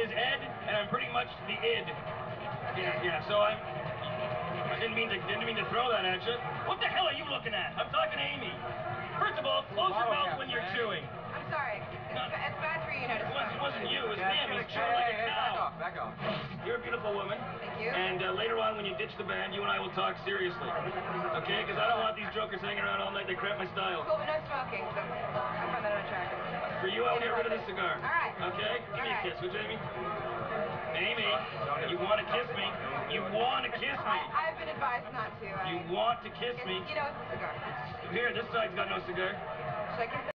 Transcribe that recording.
is Ed, and I'm pretty much the id. Yeah, so I didn't mean to throw that at you. What the hell are you looking at? I'm talking to Amy. First of all, close your mouth when you're chewing. I'm sorry. It's bad for you, to smoke. It wasn't you, it was him. He's chewing like a cow. Back off. You're a beautiful woman. Thank you. And later on, when you ditch the band, you and I will talk seriously. Okay? Because I don't want these jokers hanging around all night. They cramp my style. Cool, but no smoking, so I find that unattractive. For you, I'll get rid of the cigar. All right. Okay? Give me a kiss, would you, Amy? Amy, Don't you want to kiss me? You want to kiss me? I've been advised not to. You want to kiss me? You know, it's a cigar. Here, this side's got no cigar. Should I kiss